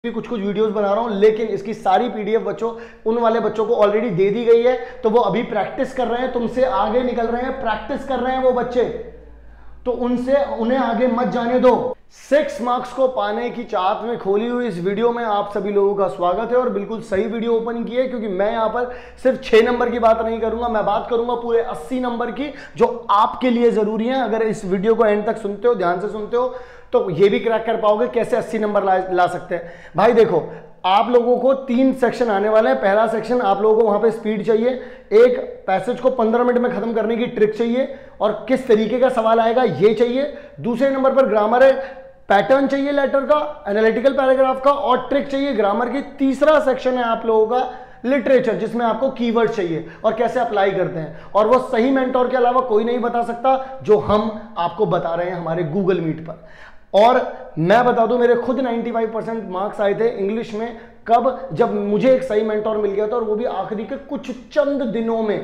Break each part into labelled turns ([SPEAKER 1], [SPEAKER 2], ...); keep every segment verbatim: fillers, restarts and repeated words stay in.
[SPEAKER 1] भी कुछ कुछ वीडियोस बना रहा हूं, लेकिन इसकी सारी पीडीएफ बच्चों उन वाले बच्चों को ऑलरेडी दे दी गई है, तो वो अभी प्रैक्टिस कर रहे हैं, तुमसे आगे निकल रहे हैं, प्रैक्टिस कर रहे हैं वो बच्चे, तो उनसे उन्हें आगे मत जाने दो। सिक्स मार्क्स को पाने की चाहत में खोली हुई इस वीडियो में आप सभी लोगों का स्वागत है, और बिल्कुल सही वीडियो ओपन की है, क्योंकि मैं यहां पर सिर्फ छह नंबर की बात नहीं करूंगा, मैं बात करूंगा पूरे अस्सी नंबर की, जो आपके लिए जरूरी है। अगर इस वीडियो को एंड तक सुनते हो, ध्यान से सुनते हो, तो ये भी क्रैक कर पाओगे कैसे अस्सी नंबर ला, ला सकते हैं। भाई देखो, आप लोगों को तीन सेक्शन आने वाले हैं। पहला सेक्शन आप लोगों को वहां पे स्पीड चाहिए, एक पैसेज को पंद्रह मिनट में खत्म करने की ट्रिक चाहिए, और किस तरीके का सवाल आएगा ये चाहिए। दूसरे नंबर पर ग्रामर है, पैटर्न चाहिए लेटर का, एनालिटिकल पैराग्राफ का, और ट्रिक चाहिए ग्रामर की। तीसरा सेक्शन है आप लोगों का लिटरेचर, जिसमें आपको कीवर्ड चाहिए और कैसे अप्लाई करते हैं, और वो सही मेंटोर के अलावा कोई नहीं बता सकता, जो हम आपको बता रहे हैं हमारे गूगल मीट पर। और मैं बता दूं, मेरे खुद पचानवे परसेंट मार्क्स आए थे इंग्लिश में, कब? जब मुझे एक सही मेंटोर मिल गया था, और वो भी आखिरी के कुछ चंद दिनों में,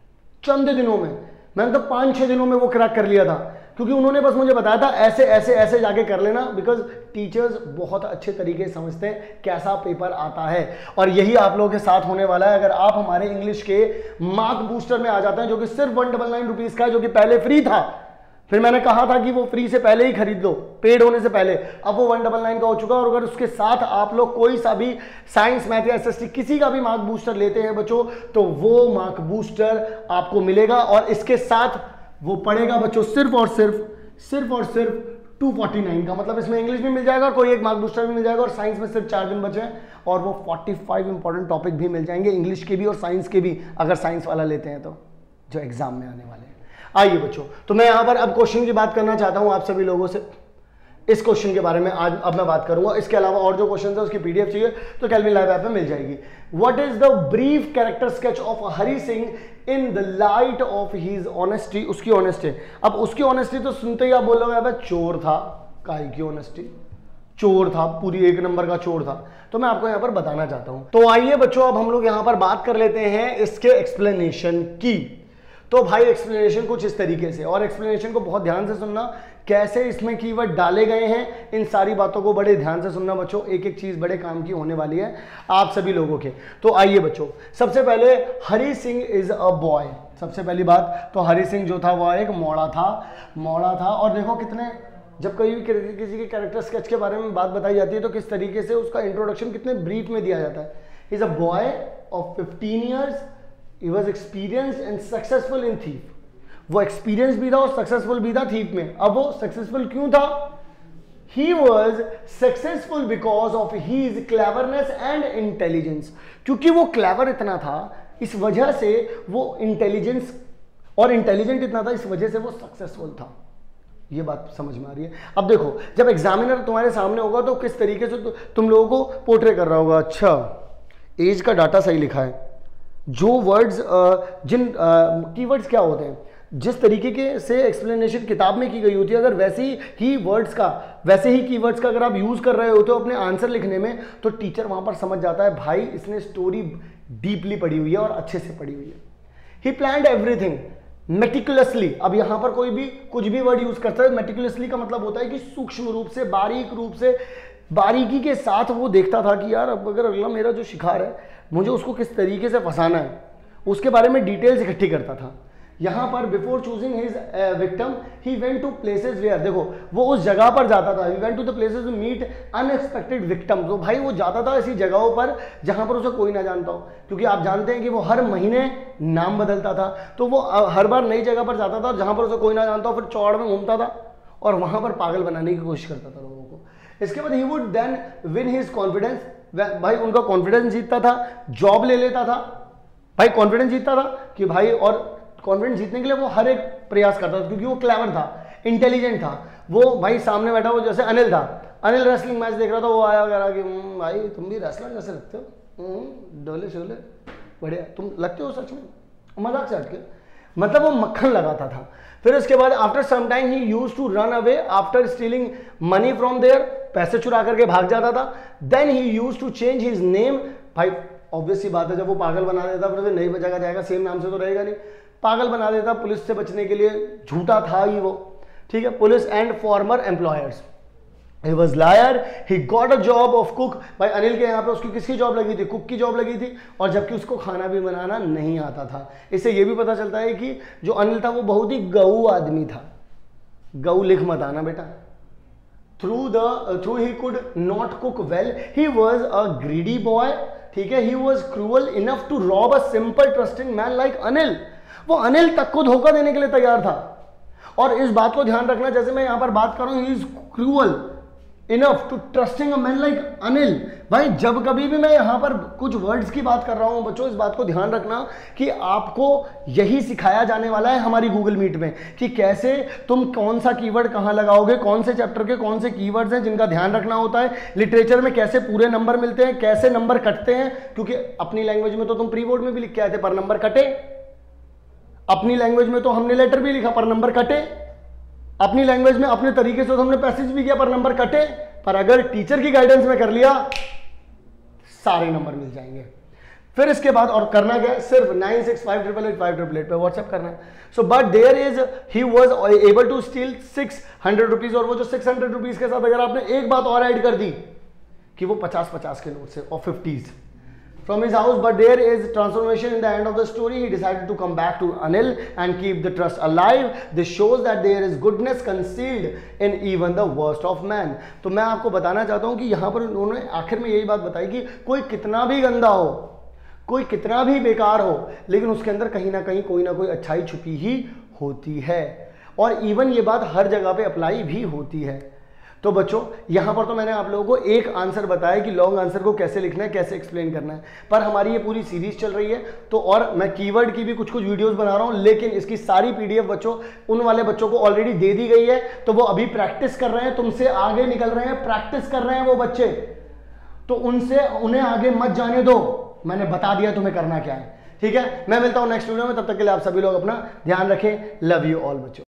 [SPEAKER 1] चंद दिनों में, मैंने तो पांच छह दिनों में वो क्रैक कर लिया था, क्योंकि उन्होंने बस मुझे बताया था ऐसे ऐसे ऐसे जाके कर लेना, बिकॉज टीचर्स बहुत अच्छे तरीके से समझते हैं कैसा पेपर आता है। और यही आप लोगों के साथ होने वाला है, अगर आप हमारे इंग्लिश के मार्क बूस्टर में आ जाते हैं, जो कि सिर्फ वन डबल नाइन रुपीज का है, जो कि पहले फ्री था, फिर मैंने कहा था कि वो फ्री से पहले ही खरीद लो, पेड होने से पहले, अब वो वन डबल नाइन का हो चुका है। और अगर उसके साथ आप लोग कोई सा भी साइंस, मैथ या एसएसटी किसी का भी मार्क बूस्टर लेते हैं बच्चों, तो वो मार्क बूस्टर आपको मिलेगा, और इसके साथ वो पड़ेगा बच्चों सिर्फ और सिर्फ सिर्फ और सिर्फ दो सौ उनचास का। मतलब इसमें इंग्लिश भी मिल जाएगा, कोई एक मार्क बूस्टर भी मिल जाएगा, और साइंस में सिर्फ चार दिन बचे हैं, और वो पैंतालीस इंपॉर्टेंट टॉपिक भी मिल जाएंगे, इंग्लिश के भी और साइंस के भी, अगर साइंस वाला लेते हैं तो, जो एग्जाम में आने वाले हैं। आइए बच्चों, तो मैं यहां पर अब क्वेश्चन की बात करना चाहता हूं आप सभी लोगों से। इस क्वेश्चन के बारे में आज अब मैं बात करूंगा। इसके अलावा और जो क्वेश्चन है उसकी पीडीएफ चाहिए तो कैल्विन लाइव ऐप में मिल जाएगी। What is the brief character sketch of Hari Singh in the light of his honesty? उसकी ऑनेस्टी, अब उसकी ऑनेस्टी तो सुनते ही आप बोल रहे हो चोर था, काहे की ऑनेस्टी, चोर था, पूरी एक नंबर का चोर था। तो मैं आपको यहां पर बताना चाहता हूं। तो आइए बच्चों, अब हम लोग यहां पर बात कर लेते हैं इसके एक्सप्लेनेशन की। तो भाई एक्सप्लेनेशन कुछ इस तरीके से, और एक्सप्लेनेशन को बहुत ध्यान से सुनना, कैसे इसमें कीवर्ड डाले गए हैं, इन सारी बातों को बड़े ध्यान से सुनना बच्चों, एक एक चीज बड़े काम की होने वाली है आप सभी लोगों के। तो आइए बच्चों, सबसे पहले Hari Singh is a boy. सबसे पहली बात तो हरि सिंह जो था वह एक मौड़ा था, मौड़ा था। और देखो कितने, जब कभी भी किसी के कैरेक्टर स्केच के बारे में बात बताई जाती है, तो किस तरीके से उसका इंट्रोडक्शन कितने ब्रीफ में दिया जाता है। Is a boy of fifteen years, he was experienced and successful in thief। वो एक्सपीरियंस भी था और सक्सेसफुल भी था थीफ में। अब वो सक्सेसफुल क्यों था? he was successful because of his cleverness and intelligence। क्योंकि वो क्लेवर इतना था, इस वजह से वो इंटेलिजेंस और इंटेलिजेंट इतना था, इस वजह से वो सक्सेसफुल था। ये बात समझ में आ रही है? अब देखो, जब एग्जामिनर तुम्हारे सामने होगा तो किस तरीके से तु, तुम लोगों को पोर्ट्रे कर रहा होगा। अच्छा, एज का डाटा सही लिखा है, जो वर्ड्स, जिन कीवर्ड्स क्या होते हैं, जिस तरीके के से एक्सप्लेनेशन किताब में की गई होती है, अगर वैसे ही वर्ड्स का, वैसे ही कीवर्ड्स का अगर आप यूज कर रहे होते हो अपने आंसर लिखने में, तो टीचर वहां पर समझ जाता है भाई इसने स्टोरी डीपली पढ़ी हुई है और अच्छे से पढ़ी हुई है। He planned everything meticulously. अब यहां पर कोई भी कुछ भी वर्ड यूज करता है, मेटिकुलसली का मतलब होता है कि सूक्ष्म रूप से, बारीक रूप से, बारीकी के साथ वो देखता था कि यार अब अगर अगला मेरा जो शिकार है, मुझे उसको किस तरीके से फंसाना है, उसके बारे में डिटेल्स इकट्ठी करता था। यहां पर before choosing his victim he went to places where, देखो वो उस जगह पर जाता था, he went to the places to meet unexpected victim. तो भाई वो जाता था ऐसी जगहों पर जहां पर उसे कोई ना जानता हो, क्योंकि आप जानते हैं कि वो हर महीने नाम बदलता था, तो वो हर बार नई जगह पर जाता था जहां पर उसे कोई ना जानता हो, फिर चौड़ में घूमता था और वहां पर पागल बनाने की कोशिश करता था लोगों को। इसके बाद he would then win his confidence, भाई उनका कॉन्फिडेंस जीतता था, जॉब ले लेता था, भाई कॉन्फिडेंस जीतता था कि भाई, और कॉन्फिडेंस जीतने के लिए वो हर एक प्रयास करता था, क्योंकि वो क्लेवर था, इंटेलिजेंट था। वो भाई सामने बैठा, वो जैसे अनिल था, अनिल रेसलिंग मैच देख रहा था, वो आया कह कि भाई तुम भी रेसलर जैसे लगते हो, डोले शोले बढ़िया, तुम लगते हो सच में, मजाक से हटके, मतलब वो मक्खन लगाता था। फिर उसके बाद after some time he used to run away after stealing money from there, पैसे चुरा करके भाग जाता था। Then he used to change his name, भाई ऑब्वियस सी बात है, जब वो पागल बना देता फिर नई जगह जाएगा, सेम नाम से तो रहेगा नहीं, पागल बना देता पुलिस से बचने के लिए, झूठा था ही वो, ठीक है। Police and former employers, He was liar. He got a job of cook. भाई अनिल के यहाँ पे उसकी किसकी जॉब लगी थी? कुक की जॉब लगी थी, और जबकि उसको खाना भी बनाना नहीं आता था। इससे ये भी पता चलता है कि जो अनिल था वो बहुत ही गऊ आदमी था। गऊ लिख मत आना बेटा। Through the uh, through he could not cook well. He was a greedy boy. ठीक है, he was cruel enough to rob a simple trusting man like Anil. वो अनिल तक को धोखा देने के लिए तैयार था। और इस बात को ध्यान रखना, जैसे मैं यहां पर बात कर रहा हूं, he is cruel enough to trusting a man like Anil. भाई जब कभी भी मैं यहां पर कुछ वर्ड्स की बात कर रहा हूं बच्चों, इस बात को ध्यान रखना कि आपको यही सिखाया जाने वाला है हमारी गूगल मीट में कि कैसे तुम कौन सा कीवर्ड कहां लगाओगे, कौन से चैप्टर के कौन से कीवर्ड्स हैं जिनका ध्यान रखना होता है, लिटरेचर में कैसे पूरे नंबर मिलते हैं, कैसे नंबर कटते हैं। क्योंकि अपनी लैंग्वेज में तो तुम प्री बोर्ड में भी लिख के आए थे पर नंबर कटे, अपनी लैंग्वेज में तो हमने लेटर भी लिखा पर नंबर कटे, अपनी लैंग्वेज में अपने तरीके से तो हमने पैसेज भी किया पर नंबर कटे। पर अगर टीचर की गाइडेंस में कर लिया सारे नंबर मिल जाएंगे। फिर इसके बाद और करना क्या है, सिर्फ nine six five triple eight five triple eight पे व्हाट्सएप करना है। So but there is he was able to steal six hundred rupees, और वो जो सिक्स हंड्रेड रुपीज के साथ अगर आपने एक बात और ऐड कर दी कि वो पचास पचास के नोट से और fifties from his house, but there is transformation in the end of the story. He decided to come back to Anil and keep the trust alive. This shows that there is goodness concealed in even the worst of man. तो मैं आपको बताना चाहता हूं कि यहां पर उन्होंने आखिर में यही बात बताई कि कोई कितना भी गंदा हो, कोई कितना भी बेकार हो, लेकिन उसके अंदर कहीं ना कहीं कोई ना कोई अच्छाई छुपी ही होती है। और इवन ये बात हर जगह पे अप्लाई भी होती है। तो बच्चों यहां पर तो मैंने आप लोगों को एक आंसर बताया कि लॉन्ग आंसर को कैसे लिखना है, कैसे एक्सप्लेन करना है, पर हमारी ये पूरी सीरीज चल रही है तो और मैं कीवर्ड की भी कुछ कुछ वीडियोस बना रहा हूं, लेकिन इसकी सारी पीडीएफ बच्चों उन वाले बच्चों को ऑलरेडी दे दी गई है। तो वो अभी प्रैक्टिस कर रहे हैं, तुमसे आगे निकल रहे हैं, प्रैक्टिस कर रहे हैं वो बच्चे, तो उनसे उन्हें आगे मत जाने दो। मैंने बता दिया तुम्हें करना क्या है। ठीक है, मैं मिलता हूं नेक्स्ट वीडियो में, तब तक के लिए आप सभी लोग अपना ध्यान रखें। लव यू ऑल बच्चों।